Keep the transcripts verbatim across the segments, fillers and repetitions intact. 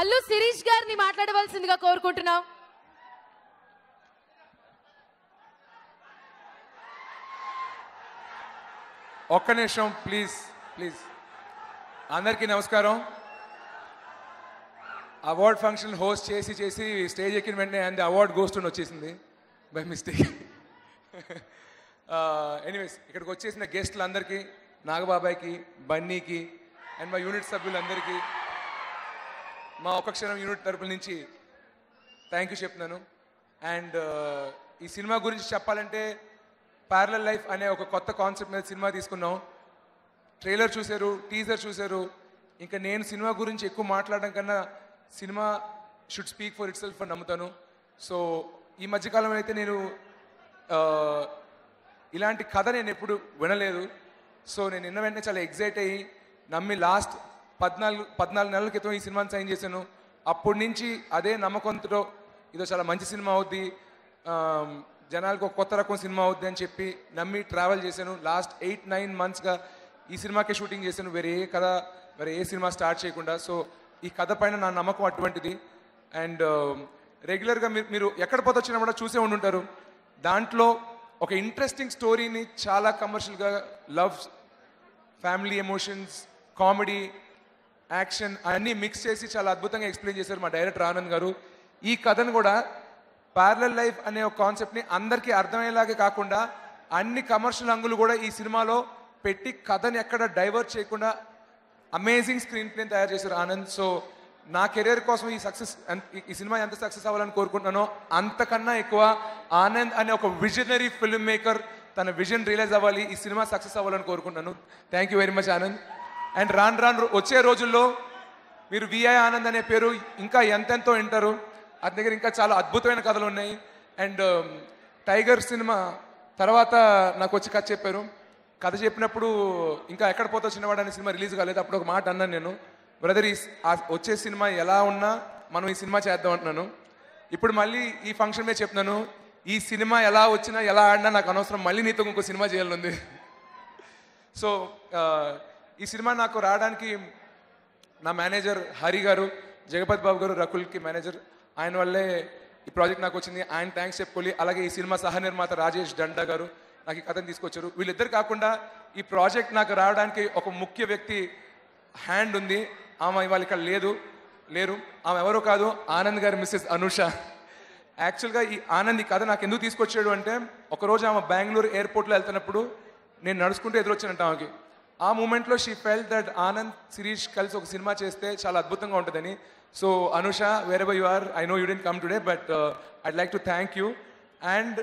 అల్లు శిరీష్ గారిని మాట్లాడవలసిందిగా కోరుకుంటున్నాం. ఒక్క నిమిషం ప్లీజ్ ప్లీజ్. అందరికీ నమస్కారం. అవార్డ్ ఫంక్షన్ హోస్ట్ చేసి చేసి స్టేజ్ ఎక్కిన వెంటనే అండ్ అవార్డ్ గోస్ట్ వచ్చేసింది బై మిస్టేక్. ఎనీవేస్, ఇక్కడికి వచ్చేసిన గెస్టులందరికీ, నాగబాబాయ్కి, బన్నీకి అండ్ మా యూనిట్ సభ్యులందరికీ మా ఒక క్షణం యూనిట్ తరపుల నుంచి థ్యాంక్ యూ చెప్తున్నాను. అండ్ ఈ సినిమా గురించి చెప్పాలంటే ప్యారలల్ లైఫ్ అనే ఒక కొత్త కాన్సెప్ట్ మీద సినిమా తీసుకున్నాం. ట్రైలర్ చూశారు, టీజర్ చూశారు. ఇంకా నేను సినిమా గురించి ఎక్కువ మాట్లాడడం కన్నా సినిమా should speak for itself అని నమ్ముతాను. సో ఈ మధ్యకాలంలో అయితే నేను ఇలాంటి కథ నేను ఎప్పుడు వినలేదు. సో నేను నిన్న వెంటనే చాలా ఎగ్జైట్ అయ్యి నమ్మి లాస్ట్ పద్నాలుగు పద్నాలుగు నెలల క్రితం ఈ సినిమాని సైన్ చేశాను. అప్పటి నుంచి అదే నమ్మకంతో ఇదో చాలా మంచి సినిమా అవుద్ది, జనాలకు ఒక కొత్త రకం సినిమా అవుద్ది అని చెప్పి నమ్మి ట్రావెల్ చేశాను. లాస్ట్ ఎయిట్ నైన్ మంత్స్గా ఈ సినిమాకే షూటింగ్ చేశాను, వేరే ఏ కథ వేరే ఏ సినిమా స్టార్ట్ చేయకుండా. సో ఈ కథ పైన నా నమ్మకం అటువంటిది. అండ్ రెగ్యులర్గా మీరు మీరు ఎక్కడ పోతే వచ్చినా కూడా చూసే ఉండుంటారు. దాంట్లో ఒక ఇంట్రెస్టింగ్ స్టోరీని చాలా కమర్షియల్గా love, family emotions, comedy, action అన్నీ మిక్స్ చేసి చాలా అద్భుతంగా ఎక్స్ప్లెయిన్ చేశారు మా డైరెక్టర్ ఆనంద్ గారు. ఈ కథను కూడా ప్యారలల్ లైఫ్ అనే ఒక కాన్సెప్ట్ని అందరికీ అర్థమయ్యేలాగే కాకుండా అన్ని కమర్షియల్ అంగులు కూడా ఈ సినిమాలో పెట్టి కథని ఎక్కడ డైవర్ట్ చేయకుండా అమేజింగ్ స్క్రీన్ ప్లేని తయారు చేశారు ఆనంద్. సో నా కెరీర్ కోసం ఈ సక్సెస్ ఈ సినిమా ఎంత సక్సెస్ అవ్వాలని కోరుకుంటున్నానో అంతకన్నా ఎక్కువ ఆనంద్ అనే ఒక విజనరీ ఫిల్మ్ మేకర్ తన విజన్ రియలైజ్ అవ్వాలి, ఈ సినిమా సక్సెస్ అవ్వాలని కోరుకుంటున్నాను. Thank you very much Anand. And రాను రాను వచ్చే రోజుల్లో మీరు విఐ ఆనంద్ అనే పేరు ఇంకా ఎంతెంతో వింటారు. అతని దగ్గర ఇంకా చాలా అద్భుతమైన కథలు ఉన్నాయి. అండ్ టైగర్ సినిమా తర్వాత నాకు వచ్చి కథ చెప్పారు. కథ చెప్పినప్పుడు ఇంకా ఎక్కడ పోతా చిన్నవాడు అనే సినిమా రిలీజ్ కాలేదు. అప్పుడు ఒక మాట అన్నాను నేను, బ్రదర్ ఈ వచ్చే సినిమా ఎలా ఉన్నా మనం ఈ సినిమా చేద్దాం అంటున్నాను. ఇప్పుడు మళ్ళీ ఈ ఫంక్షన్ మీద చెప్తున్నాను, ఈ సినిమా ఎలా వచ్చినా ఎలా ఆడినా నాకు అనవసరం, మళ్ళీ నీతో ఇంకో సినిమా చేయాలనుంది. సో ఈ సినిమా నాకు రావడానికి నా మేనేజర్ హరి గారు, జగపతి బాబు గారు రకుల్కి మేనేజర్, ఆయన వల్లే ఈ ప్రాజెక్ట్ నాకు వచ్చింది. ఆయన థ్యాంక్స్ చెప్పుకోవాలి. అలాగే ఈ సినిమా సహ నిర్మాత రాజేష్ డండా గారు నాకు ఈ కథను తీసుకొచ్చారు. వీళ్ళిద్దరు కాకుండా ఈ ప్రాజెక్ట్ నాకు రావడానికి ఒక ముఖ్య వ్యక్తి హ్యాండ్ ఉంది. ఆమె ఇవాళ ఇక్కడ లేదు లేరు ఆమె ఎవరో కాదు, ఆనంద్ గారు మిస్సెస్ అనూష. యాక్చువల్గా ఈ ఆనంద్ ఈ కథ నాకు ఎందుకు తీసుకొచ్చాడు అంటే, ఒకరోజు ఆమె బెంగళూరు ఎయిర్పోర్ట్లో వెళ్తున్నప్పుడు నేను నడుచుకుంటూ ఎదురొచ్చానంట ఆమెకి. ఆ మూమెంట్లో she felt that Anand Shirish కలిసి ఒక సినిమా చేస్తే చాలా అద్భుతంగా ఉంటుందని. So Anusha, wherever you are, I know you didn't come today but I'd like to thank you. And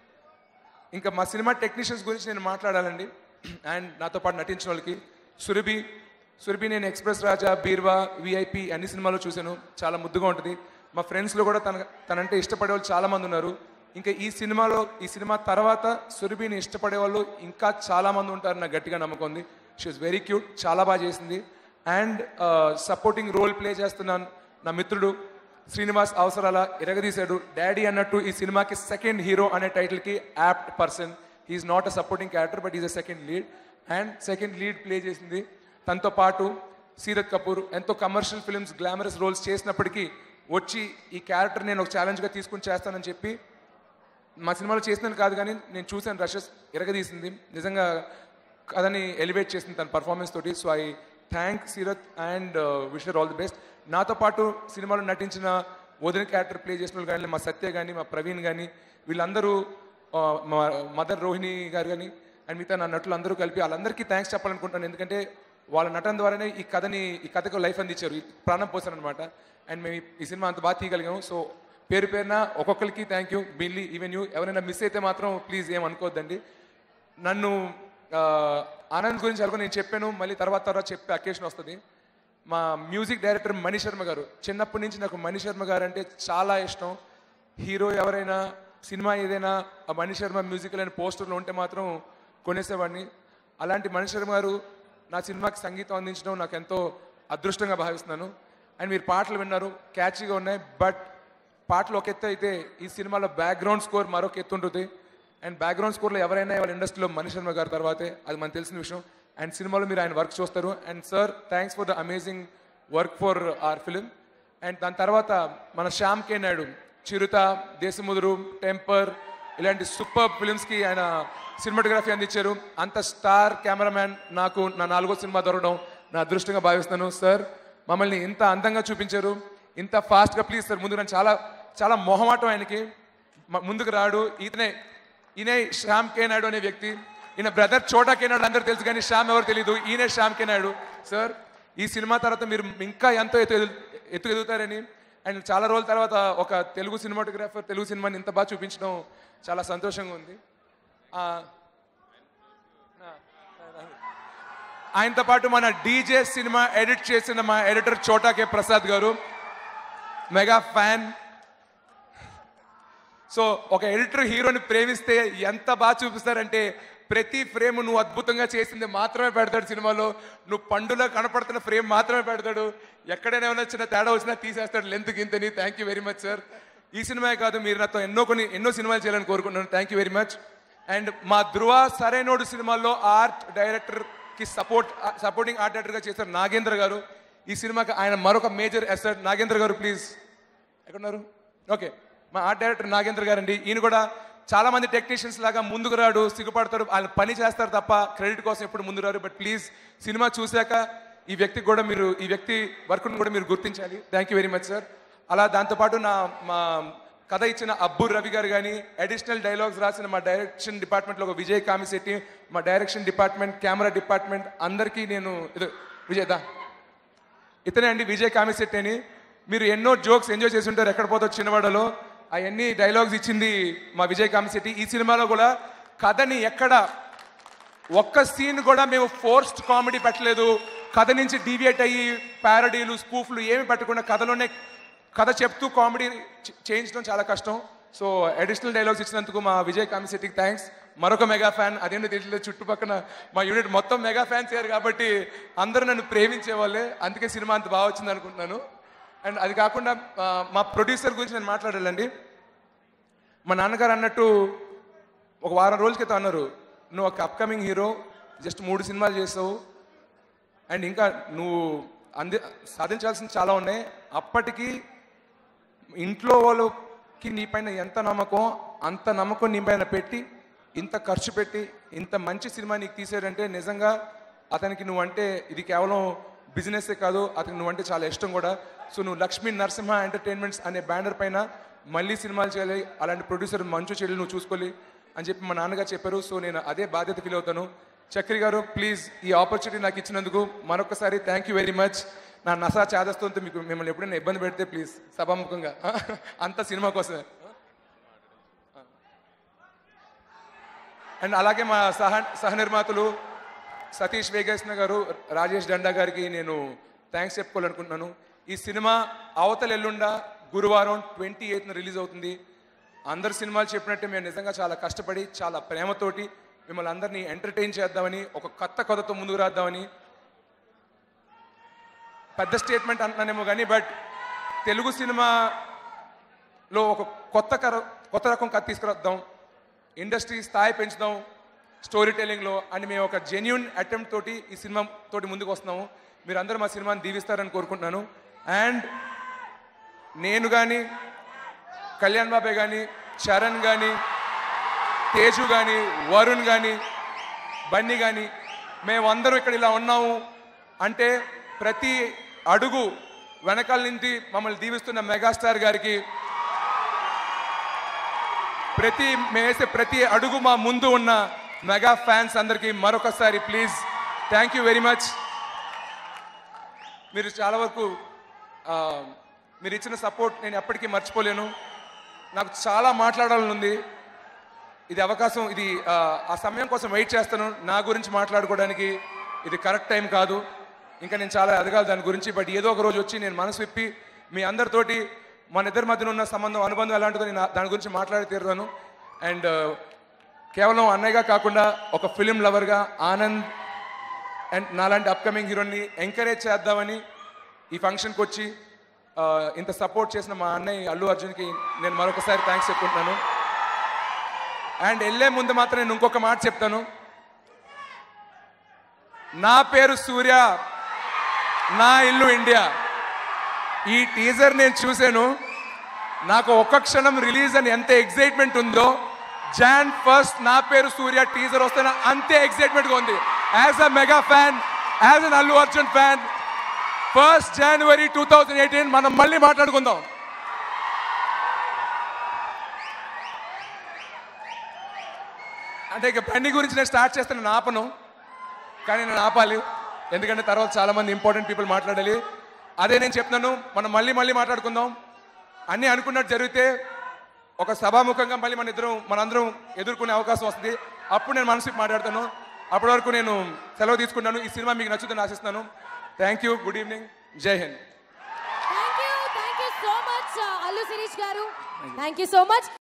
ఇంకా మా సినిమా టెక్నీషియన్స్ గురించి నేను మాట్లాడాలండి. అండ్ నాతో పాటు నటించిన వాళ్ళకి సురభి సురభి నేను ఎక్స్ప్రెస్ రాజా, బీర్వా, విఐపి అన్ని సినిమాలు చూశాను, చాలా ముద్దుగా ఉంటుంది. మా ఫ్రెండ్స్లో కూడా తన తనంటే ఇష్టపడే వాళ్ళు చాలామంది ఉన్నారు. ఇంకా ఈ సినిమాలో ఈ సినిమా తర్వాత సురభిని ఇష్టపడే వాళ్ళు ఇంకా చాలామంది ఉంటారు, నాకు గట్టిగా నమ్మకం ఉంది. షీ ఈజ్ వెరీ క్యూట్, చాలా బాగా చేసింది. అండ్ సపోర్టింగ్ రోల్ ప్లే చేస్తున్నాను నా మిత్రుడు శ్రీనివాస్ అవసరాల ఎరగదీశాడు. డాడీ అన్నట్టు ఈ సినిమాకి సెకండ్ హీరో అనే టైటిల్కి apt person. He is not a supporting character but is a second lead. And second lead play చేసింది. తనతో పాటు సీరత్ కపూర్ ఎంతో కమర్షియల్ ఫిల్మ్స్, గ్లామరస్ రోల్స్ చేసినప్పటికీ వచ్చి ఈ క్యారెక్టర్ నేను ఒక ఛాలెంజ్గా తీసుకుని చేస్తానని చెప్పి మా సినిమాలో చేసినాను కాదు కానీ నేను చూశాను, రషెస్ ఎరగదీసింది, నిజంగా కథని ఎలివేట్ చేసింది తన పర్ఫార్మెన్స్ తోటి. So I thank Seerat and wish her all the best. నాతో పాటు సినిమాలో నటించిన వదిన క్యారెక్టర్ ప్లే చేసిన వాళ్ళు కానీ, మా సత్య కానీ, మా ప్రవీణ్ కానీ, వీళ్ళందరూ, మా మదర్ రోహిణి గారు కానీ అండ్ మిగతా నా నటులు అందరూ కలిపి వాళ్ళందరికీ థ్యాంక్స్ చెప్పాలనుకుంటున్నాను. ఎందుకంటే వాళ్ళ నటన ద్వారానే ఈ కథని ఈ కథకు లైఫ్ అందించారు, ప్రాణం పోసారనమాట. అండ్ మేము ఈ సినిమా అంత బాగా తీయగలిగాము. సో పేరు పేరున ఒక్కొక్కరికి thank you. Billy, even you, ఎవరైనా మిస్ అయితే మాత్రం ప్లీజ్ ఏం అనుకోవద్దండి. నన్ను ఆనంద్ గురించి అనుకో నేను చెప్పాను, మళ్ళీ తర్వాత తర్వాత చెప్పే అకేషన్ వస్తుంది. మా మ్యూజిక్ డైరెక్టర్ మణి శర్మ గారు, చిన్నప్పటి నుంచి నాకు మణి శర్మ గారు అంటే చాలా ఇష్టం. హీరో ఎవరైనా, సినిమా ఏదైనా ఆ మణి శర్మ మ్యూజికల్ అనే పోస్టర్లో ఉంటే మాత్రం కొనేసేవాడిని. అలాంటి మణి శర్మ గారు నా సినిమాకి సంగీతం అందించడం నాకు ఎంతో అదృష్టంగా భావిస్తున్నాను. అండ్ మీరు పాటలు విన్నారు, క్యాచీగా ఉన్నాయి. బట్ పాటలు ఒక ఎత్తు అయితే ఈ సినిమాలో బ్యాక్గ్రౌండ్ స్కోర్ మరొక ఎత్తు ఉంటుంది. అండ్ బ్యాక్గ్రౌండ్ స్కోర్లో ఎవరైనా వాళ్ళ ఇండస్ట్రీలో మణి శర్మ గారి తర్వాతే, అది మనకు తెలిసిన విషయం. అండ్ సినిమాలో మీరు ఆయన వర్క్ చూస్తారు. And sir, thanks for the amazing work for our film. అండ్ దాని తర్వాత మన శ్యామ్ కే నాయుడు చిరుత, దేశముదురు, టెంపర్ ఇలాంటి సూపర్ ఫిలిమ్స్కి ఆయన సినిమాటోగ్రఫీ అందించారు. అంత స్టార్ కెమెరామ్యాన్ నాకు నా నాలుగో సినిమా దొరకడం నా అదృష్టంగా భావిస్తాను. సార్ మమ్మల్ని ఇంత అందంగా చూపించారు, ఇంత ఫాస్ట్గా. ప్లీజ్ సార్ ముందు నేను చాలా చాలా మొహమాటం ఆయనకి, ముందుకు రాడు. ఈతనే ఈయనే శ్యామ్ కే నాయుడు అనే వ్యక్తి. ఈయన బ్రదర్ చోటా కే నాయుడు అందరూ తెలుసు, కానీ శ్యామ్ ఎవరు తెలియదు. ఈయనే శ్యామ్ కే నాయుడు. సార్ ఈ సినిమా తర్వాత మీరు ఇంకా ఎంతో ఎత్తు ఎత్తు ఎదుగుతారని, అండ్ చాలా రోజుల తర్వాత ఒక తెలుగు సినిమాటోగ్రాఫర్ తెలుగు సినిమాని ఇంత బాగా చూపించడం చాలా సంతోషంగా ఉంది. ఆయనతో పాటు మన డీజే సినిమా ఎడిట్ చేసిన మా ఎడిటర్ చోటా K Prasad garu, mega fan. So ఒక ఎడిటర్ హీరోని ప్రేమిస్తే ఎంత బాగా చూపిస్తారంటే, ప్రతి ఫ్రేమ్ నువ్వు అద్భుతంగా చేసింది మాత్రమే పెడతాడు సినిమాలో. నువ్వు పండులో కనపడుతున్న ఫ్రేమ్ మాత్రమే పెడతాడు. ఎక్కడైనా ఏమైనా చిన్న తేడా వచ్చినా తీసేస్తాడు లెంత్ గింతని. Thank you very much sir. ఈ సినిమాయే కాదు, మీరు నాతో ఎన్నో కొన్ని ఎన్నో సినిమాలు చేయాలని కోరుకుంటున్నాను. Thank you very much. And మా ధృవ సరైనోడు సినిమాల్లో ఆర్ట్ డైరెక్టర్కి సపోర్ట్ సపోర్టింగ్ ఆర్ట్ డైరెక్టర్గా చేశారు నాగేంద్ర గారు. ఈ సినిమాకి ఆయన మరొక మేజర్ అసెట్. నాగేంద్ర గారు ప్లీజ్ ఎక్కడున్నారు? ఓకే, మా ఆర్ట్ డైరెక్టర్ నాగేంద్ర గారు అండి. ఈయన కూడా చాలా మంది టెక్నీషియన్స్ లాగా ముందుకు రాడు, సిగ్గుపడతారు, వాళ్ళు పని చేస్తారు తప్ప క్రెడిట్ కోసం ఎప్పుడు ముందు రారు. బట్ ప్లీజ్ సినిమా చూశాక ఈ వ్యక్తికి కూడా మీరు ఈ వ్యక్తి వర్క్ను కూడా మీరు గుర్తించాలి. Thank you very much sir. అలా దాంతోపాటు నా మా కథ ఇచ్చిన అబ్బుర్ రవి గారు కానీ, అడిషనల్ డైలాగ్స్ రాసిన మా డైరెక్షన్ డిపార్ట్మెంట్లో ఒక విజయ్ కామిశెట్టి, మా డైరెక్షన్ డిపార్ట్మెంట్, కెమెరా డిపార్ట్మెంట్ అందరికీ నేను ఇది విజయ్ దా ఇతనే అండి విజయ్ కామిశెట్టి అని. మీరు ఎన్నో జోక్స్ ఎంజాయ్ చేసి ఉంటారు ఎక్కడ పోతారు చిన్నవాడలో. అవన్నీ డైలాగ్స్ ఇచ్చింది మా విజయ్ కామిశెట్టి. ఈ సినిమాలో కూడా కథని ఎక్కడ ఒక్క సీన్ కూడా మేము ఫోర్స్డ్ కామెడీ పెట్టలేదు. కథ నుంచి డీవియేట్ అయ్యి ప్యారడీలు, స్పూఫ్లు ఏమి పెట్టకుండా కథలోనే కథ చెప్తూ కామెడీ చేయించడం చాలా కష్టం. సో అడిషనల్ డైలాగ్స్ ఇచ్చినందుకు మా విజయ్ కామిశెట్టికి థ్యాంక్స్. మరొక మెగా ఫ్యాన్, అదేంటో తెలియలేదు, చుట్టుపక్కల మా యూనిట్ మొత్తం మెగా ఫ్యాన్స్ అయ్యారు కాబట్టి అందరూ నన్ను ప్రేమించే వాళ్ళే, అందుకే సినిమా అంత బాగా వచ్చింది అనుకుంటున్నాను. అండ్ అది కాకుండా మా ప్రొడ్యూసర్ గురించి నేను మాట్లాడాలండి. మా నాన్నగారు అన్నట్టు ఒక వారం రోజుల క్రితం అన్నారు, నువ్వు ఒక అప్కమింగ్ హీరో, జస్ట్ మూడు సినిమాలు చేసావు అండ్ ఇంకా నువ్వు అంది సాధించాల్సింది చాలా ఉన్నాయి. అప్పటికి ఇంట్లో వాళ్ళకి నీ పైన ఎంత నమ్మకం, అంత నమ్మకం నీ పైన పెట్టి ఇంత ఖర్చు పెట్టి ఇంత మంచి సినిమా నీకు తీసాడంటే నిజంగా అతనికి నువ్వంటే ఇది కేవలం బిజినెస్సే కాదు, అతనికి నువ్వంటే చాలా ఇష్టం కూడా. సో నువ్వు లక్ష్మీ నరసింహ ఎంటర్టైన్మెంట్స్ అనే బ్యానర్ పైన మళ్ళీ సినిమాలు చేయాలి, అలాంటి ప్రొడ్యూసర్ మంచు చెల్లి నువ్వు చూసుకోవాలి అని చెప్పి మా నాన్నగారు చెప్పారు. సో నేను అదే బాధ్యత ఫీల్ అవుతాను. చక్రి గారు ప్లీజ్ ఈ ఆపర్చునిటీ నాకు ఇచ్చినందుకు మరొకసారి థ్యాంక్ యూ వెరీ మచ్. నా నసా చేదస్తుంటే మీకు మిమ్మల్ని ఎప్పుడైనా ఇబ్బంది పెడితే ప్లీజ్ సభాముఖంగా అంత సినిమా కోసమే. అండ్ అలాగే మా సహ సహ నిర్మాతలు సతీష్ వేగేశ్న గారు, రాజేష్ డండా గారికి నేను థ్యాంక్స్ చెప్పుకోవాలనుకుంటున్నాను. ఈ సినిమా అవతల ఎల్లుండ గురువారం ట్వంటీ ఎయిత్న రిలీజ్ అవుతుంది. అందరు సినిమాలు చెప్పినట్టే మేము నిజంగా చాలా కష్టపడి చాలా ప్రేమతోటి మిమ్మల్ని అందరినీ ఎంటర్టైన్ చేద్దామని, ఒక కొత్త కథతో ముందుకు రాద్దామని, పెద్ద స్టేట్మెంట్ అంటున్నానేమో కానీ బట్ తెలుగు సినిమాలో ఒక కొత్త కర కొత్త రకం కథ తీసుకురాద్దాం, ఇండస్ట్రీ స్థాయి పెంచుదాం స్టోరీ టెల్లింగ్లో అని మేము ఒక జెన్యూన్ అటెంప్ట్ తోటి ఈ సినిమా తోటి ముందుకు వస్తున్నాము. మీరు అందరూ మా సినిమాని దీవిస్తారని కోరుకుంటున్నాను. అండ్ నేను కానీ, కళ్యాణ్ బాబే కానీ, చరణ్ కానీ, తేజు కానీ, వరుణ్ కానీ, బన్నీ కానీ, మేమందరం ఇక్కడ ఇలా ఉన్నాము అంటే ప్రతి అడుగు వెనకాల నుంచి మమ్మల్ని దీవిస్తున్న మెగాస్టార్ గారికి, ప్రతి మేసే ప్రతి అడుగు మా ముందు ఉన్న మెగా ఫ్యాన్స్ అందరికీ మరొకసారి please thank you very much. మీరు చాలా వరకు మీరు ఇచ్చిన సపోర్ట్ నేను ఎప్పటికీ మర్చిపోలేను. నాకు చాలా మాట్లాడాలని ఉంది. ఇది అవకాశం, ఇది ఆ సమయం కోసం వెయిట్ చేస్తాను. నా గురించి మాట్లాడుకోవడానికి ఇది కరెక్ట్ టైం కాదు, ఇంకా నేను చాలా ఎదగాలి దాని గురించి. బట్ ఏదో ఒక రోజు వచ్చి నేను మనసు విప్పి మీ అందరితోటి మన ఇద్దరి మధ్యన ఉన్న సంబంధం, అనుబంధం ఎలాంటిదో నేను దాని గురించి మాట్లాడి తీరుతాను. అండ్ కేవలం అన్నయ్యగా కాకుండా ఒక ఫిలిం లవర్గా ఆనంద్ అండ్ నాలాంటి అప్కమింగ్ హీరోని ఎంకరేజ్ చేద్దామని ఈ ఫంక్షన్కి వచ్చి ఇంత సపోర్ట్ చేసిన మా అన్నయ్య అల్లు అర్జున్కి నేను మరొకసారి థ్యాంక్స్ చెప్పుకుంటున్నాను. అండ్ వెళ్ళే ముందు మాత్రం నేను ఇంకొక మాట చెప్తాను. నా పేరు సూర్య, నా ఇల్లు ఇండియా. ఈ టీజర్ నేను చూశాను, నాకు ఒక్క క్షణం రిలీజ్ అని ఎంత ఎగ్జైట్మెంట్ ఉందో, జాన్ ఫస్ట్ నా పేరు సూర్య టీజర్ వస్తే అంతే ఎగ్జైట్మెంట్గా ఉంది. As a mega fan, as an Allu Arjun fan, first January two thousand eighteen మనం మళ్ళీ మాట్లాడుకుందాం. అంటే ఇక బండి గురించి నేను స్టార్ట్ చేస్తాను, నేను ఆపను, కానీ నేను ఆపాలి, ఎందుకంటే తర్వాత చాలామంది ఇంపార్టెంట్ పీపుల్ మాట్లాడాలి. అదే నేను చెప్తున్నాను, మనం మళ్ళీ మళ్ళీ మాట్లాడుకుందాం. అన్నీ అనుకున్నట్టు జరిగితే ఒక సభాముఖంగా మళ్ళీ మన ఇద్దరం మనందరం ఎదుర్కొనే అవకాశం వస్తుంది. అప్పుడు నేను మనసుకి మాట్లాడతాను. అప్పటి వరకు నేను సెలవు తీసుకుంటాను. ఈ సినిమా మీకు నచ్చుతుందని ఆశిస్తున్నాను. థ్యాంక్ యూ, గుడ్ ఈవినింగ్, జై హింద్. Thank you thank you so much Allu Sirish garu, thank you so much.